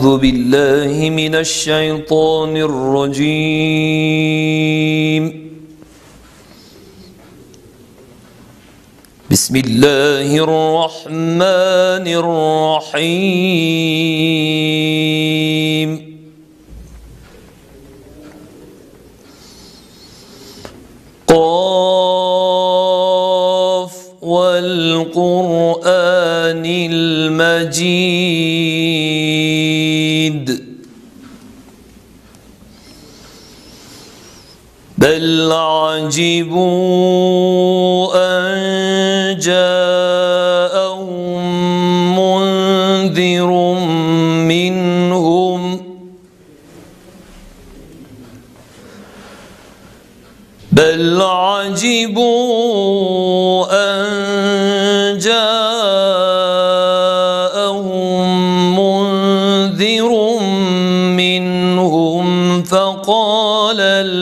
أعوذ بالله من الشيطان الرجيم. بسم الله الرحمن الرحيم. قاف والقرآن المجيد بل عجبوا أن جاءهم منذر منهم بل عجبوا أن جاءهم منذر منهم فقال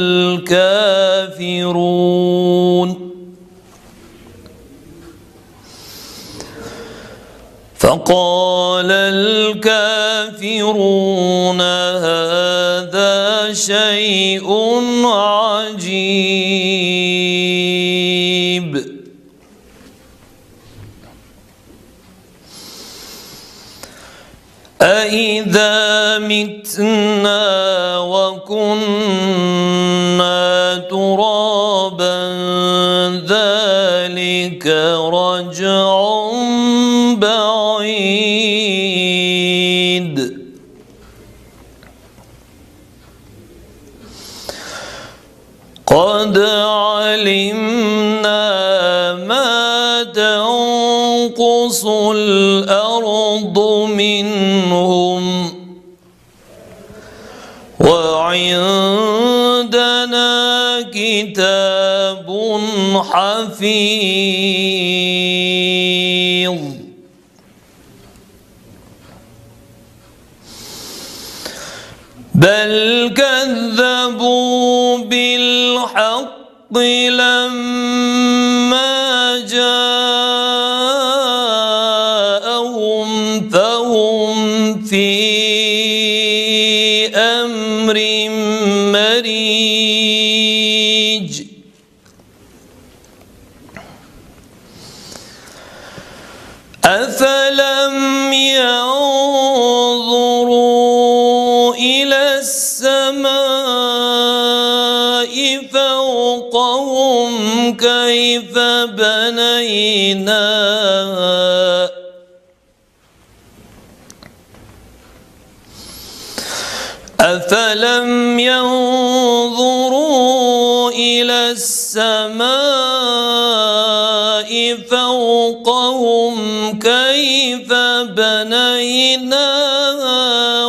الكافرون هذا شيء عجيب. أإذا متنا وكنا ترابا ذلك رجع بعيد. قد علمنا ما تنقص الأرض منهم وعندنا كتاب حفيظ. بل كذبوا بالحق لما جاءهم فهم في أمر مريج. أفلم ينظروا إلى السماء فوقهم كيف بنيناها أفلم ينظروا إلى السماء فوقهم كيف بنيناها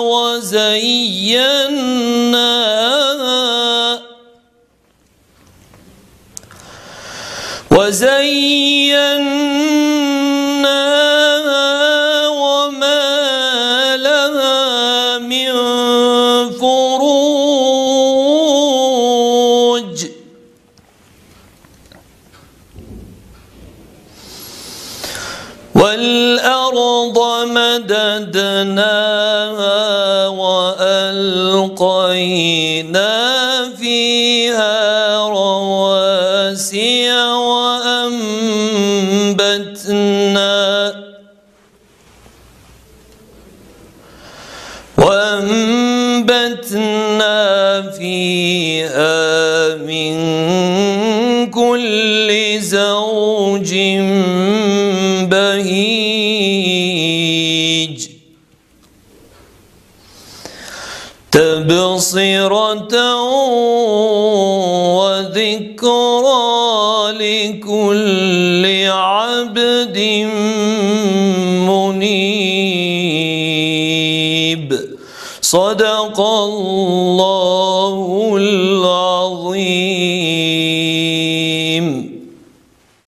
وزيناها وما لها من فروج. والأرض مددناها وألقينا فيها رواسي وأنبتنا فيها من كل زوج بهيج تبصرة وذكرى لكل عبد منيب. صدق الله.